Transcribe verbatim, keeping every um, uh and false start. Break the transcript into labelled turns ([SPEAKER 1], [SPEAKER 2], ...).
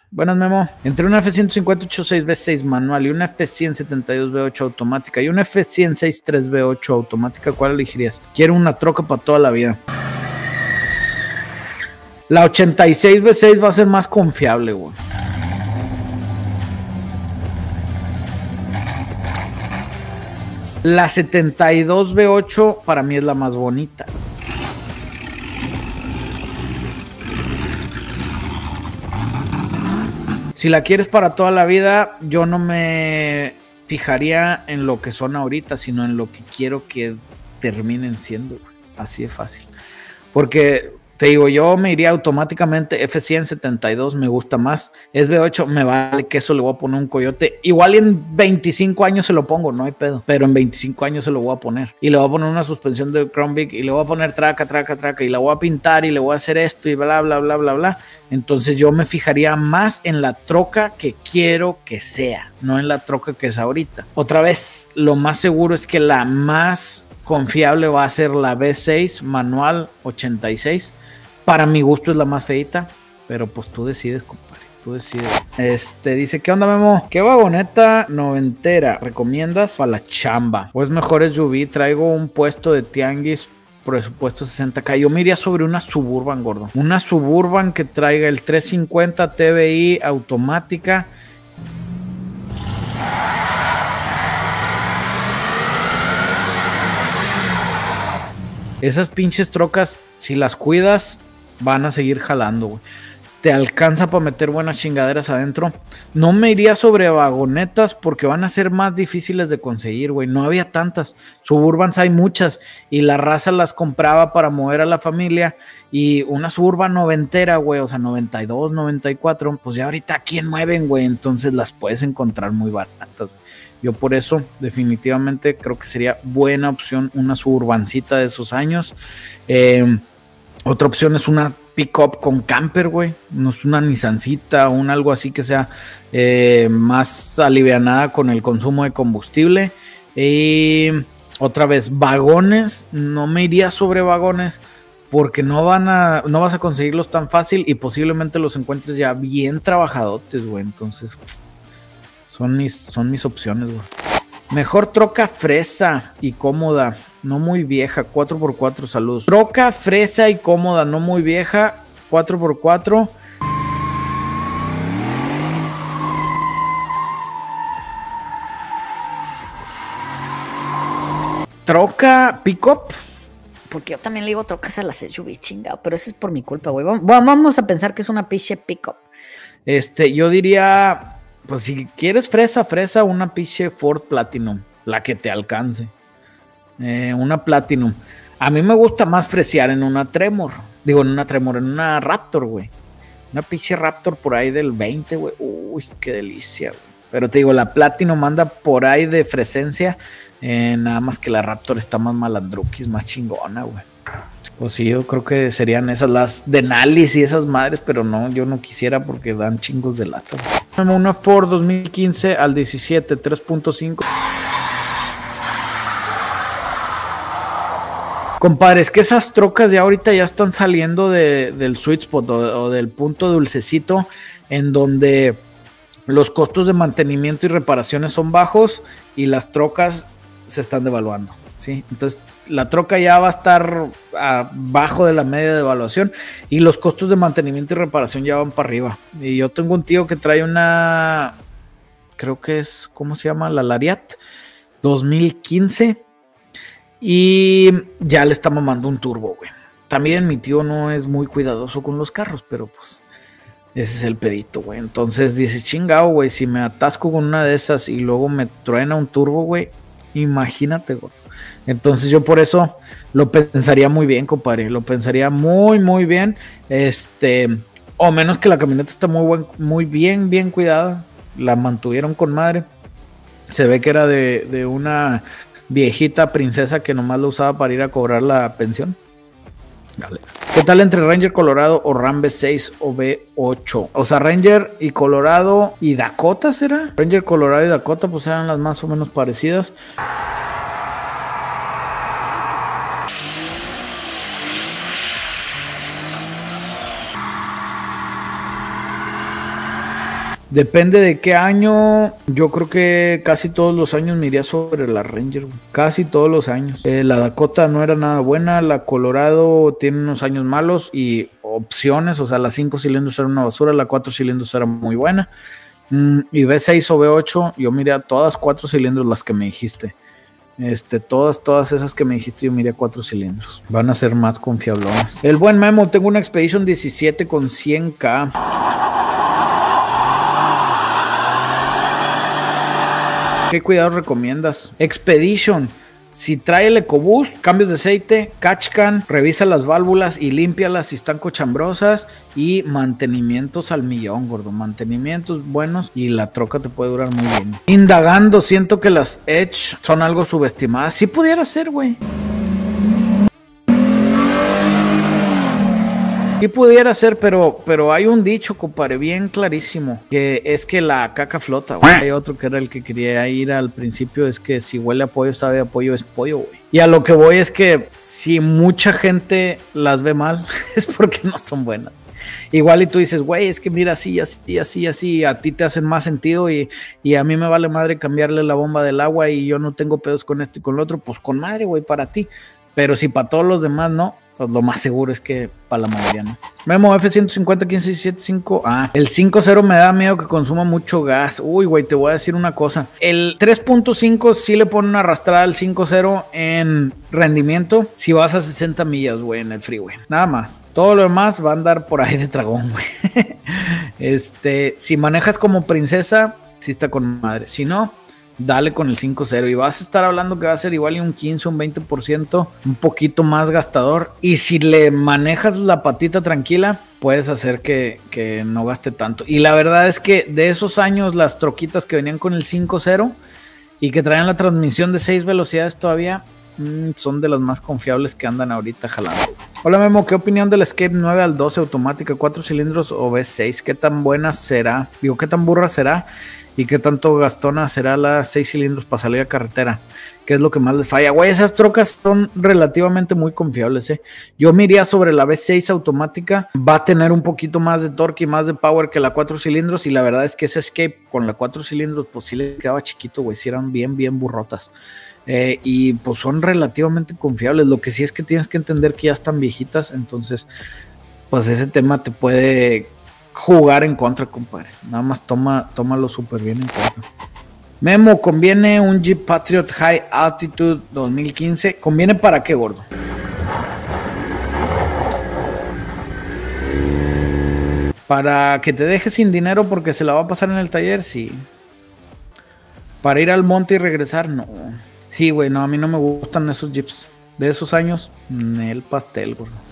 [SPEAKER 1] Buenas, Memo. Entre una F ciento cincuenta ochenta y seis V seis manual y una F cien setenta y dos V ocho automática y una F cien sesenta y tres V ocho automática, ¿cuál elegirías? Quiero una troca para toda la vida. La ochenta y seis V seis va a ser más confiable, güey. La setenta y dos V ocho para mí es la más bonita. Si la quieres para toda la vida, yo no me fijaría en lo que son ahorita, sino en lo que quiero que terminen siendo. Así de fácil. Porque te digo, yo me iría automáticamente F cien setenta y dos, me gusta más. Es V ocho, me vale que eso le voy a poner un coyote. Igual en veinticinco años se lo pongo, no hay pedo. Pero en veinticinco años se lo voy a poner. Y le voy a poner una suspensión de Crown Vic y le voy a poner traca, traca, traca. Y la voy a pintar y le voy a hacer esto y bla, bla, bla, bla, bla. Entonces yo me fijaría más en la troca que quiero que sea, no en la troca que es ahorita. Otra vez, lo más seguro es que la más confiable va a ser la V seis manual ochenta y seis. Para mi gusto es la más feita, pero pues tú decides, compadre. Tú decides. Este dice, ¿qué onda, Memo? ¿Qué vagoneta noventera recomiendas para la chamba? Pues mejor es S U V. Traigo un puesto de tianguis, presupuesto sesenta K. Yo me iría sobre una Suburban, gordo. Una Suburban que traiga el trescientos cincuenta T V I automática. Esas pinches trocas, si las cuidas, van a seguir jalando, güey. Te alcanza para meter buenas chingaderas adentro. No me iría sobre vagonetas porque van a ser más difíciles de conseguir, güey. No había tantas. Suburbans hay muchas y la raza las compraba para mover a la familia. Y una Suburban noventera, güey, o sea, noventa y dos, noventa y cuatro, pues ya ahorita ¿quién mueven, güey? Entonces las puedes encontrar muy baratas. Yo por eso definitivamente creo que sería buena opción una Suburbancita de esos años. Eh... Otra opción es una pick-up con camper, güey. No es una Nissancita o un algo así que sea eh, más alivianada con el consumo de combustible. Y otra vez, vagones. No me iría sobre vagones porque no van a, no vas a conseguirlos tan fácil y posiblemente los encuentres ya bien trabajadotes, güey. Entonces, son mis, son mis opciones, güey. Mejor troca fresa y cómoda, no muy vieja, cuatro por cuatro, saludos. Troca fresa y cómoda, no muy vieja, cuatro por cuatro. Troca pick-up.
[SPEAKER 2] Porque yo también le digo trocas a las S U V, chingado, pero eso es por mi culpa, güey. Vamos a pensar que es una pinche pick-up.
[SPEAKER 1] Este, yo diría... Pues si quieres fresa, fresa, una pinche Ford Platinum, la que te alcance. Eh, una Platinum. A mí me gusta más fresear en una Tremor. Digo, en una Tremor, en una Raptor, güey. Una pinche Raptor por ahí del veinte, güey. Uy, qué delicia, güey. Pero te digo, la Platinum anda por ahí de fresencia. Eh, nada más que la Raptor está más malandruquis, más chingona, güey. Pues sí, yo creo que serían esas las Denalis y esas madres, pero no, yo no quisiera porque dan chingos de lata. Una Ford dos mil quince al diecisiete, tres punto cinco. Compadre, es que esas trocas ya ahorita ya están saliendo de, del sweet spot o, o del punto dulcecito en donde los costos de mantenimiento y reparaciones son bajos y las trocas se están devaluando, ¿sí? Entonces la troca ya va a estar abajo de la media de evaluación y los costos de mantenimiento y reparación ya van para arriba. Y yo tengo un tío que trae una, creo que es, ¿cómo se llama? La Lariat dos mil quince y ya le está mamando un turbo, güey. También mi tío no es muy cuidadoso con los carros, pero pues ese es el pedito, güey. Entonces dice, chingado, güey, si me atasco con una de esas y luego me truena un turbo, güey, imagínate, güey. Entonces yo por eso lo pensaría muy bien, compadre. Lo pensaría muy, muy bien. Este, o menos que la camioneta está muy, buen, muy bien, bien cuidada. La mantuvieron con madre. Se ve que era de, de una viejita princesa que nomás la usaba para ir a cobrar la pensión. Dale. ¿Qué tal entre Ranger Colorado o Ram V seis o V ocho? O sea, Ranger y Colorado y Dakota, ¿será? Ranger Colorado y Dakota pues eran las más o menos parecidas. Depende de qué año. Yo creo que casi todos los años me iría sobre la Ranger, güey. Casi todos los años. Eh, la Dakota no era nada buena. La Colorado tiene unos años malos y opciones. O sea, la cinco cilindros era una basura. La cuatro cilindros era muy buena. Mm, y V seis o V ocho, yo miré a todas cuatro cilindros las que me dijiste. Este, todas, todas esas que me dijiste, yo miré cuatro cilindros. Van a ser más confiablones. El buen Memo, tengo una Expedition diecisiete con cien K. ¿Qué cuidados recomiendas? Expedition. Si trae el EcoBoost, cambios de aceite, catch can, revisa las válvulas y límpialas si están cochambrosas, y mantenimientos al millón, gordo. Mantenimientos buenos y la troca te puede durar muy bien. Indagando, siento que las Edge son algo subestimadas. Sí pudiera ser, güey. Sí pudiera ser, pero, pero hay un dicho, compadre, bien clarísimo, que es que la caca flota, güey. Hay otro que era el que quería ir al principio, es que si huele a pollo, sabe a pollo, es pollo, güey. Y a lo que voy es que si mucha gente las ve mal, es porque no son buenas. Igual y tú dices, güey, es que mira, así, así, así, así, a ti te hacen más sentido y, y a mí me vale madre cambiarle la bomba del agua y yo no tengo pedos con esto y con lo otro, pues con madre, güey, para ti. Pero si para todos los demás no, pues lo más seguro es que para la mayoría no. Memo F ciento cincuenta quince diecisiete cinco. Ah, el cinco cero me da miedo que consuma mucho gas. Uy, güey, te voy a decir una cosa. El tres punto cinco sí le pone una arrastrada al cinco cero en rendimiento si vas a sesenta millas, güey, en el freeway. Nada más. Todo lo demás va a andar por ahí de tragón, güey. Este, si manejas como princesa, sí está con madre. Si no, dale con el cinco cero y vas a estar hablando que va a ser igual y un quince, un veinte por ciento, un poquito más gastador. Y si le manejas la patita tranquila, puedes hacer que, que no gaste tanto. Y la verdad es que de esos años, las troquitas que venían con el cinco cero y que traían la transmisión de seis velocidades todavía, mmm, son de las más confiables que andan ahorita jalando. Hola Memo, ¿qué opinión del Escape nueve al doce automática, cuatro cilindros o V seis? ¿Qué tan buena será? Digo, ¿qué tan burra será? ¿Y qué tanto gastona será la seis cilindros para salir a carretera? ¿Qué es lo que más les falla? Güey, esas trocas son relativamente muy confiables, ¿eh? Yo me iría sobre la V seis automática. Va a tener un poquito más de torque y más de power que la cuatro cilindros. Y la verdad es que ese Escape con la cuatro cilindros, pues sí le quedaba chiquito, güey. Sí eran bien, bien burrotas. Eh, y pues son relativamente confiables. Lo que sí es que tienes que entender que ya están viejitas. Entonces, pues ese tema te puede jugar en contra, compadre. Nada más toma, tómalo súper bien en cuenta. Memo, ¿conviene un Jeep Patriot High Altitude dos mil quince? ¿Conviene para qué, gordo? Para que te dejes sin dinero porque se la va a pasar en el taller, sí. Para ir al monte y regresar, no. Sí, güey, no, a mí no me gustan esos Jeeps de esos años. El pastel, gordo.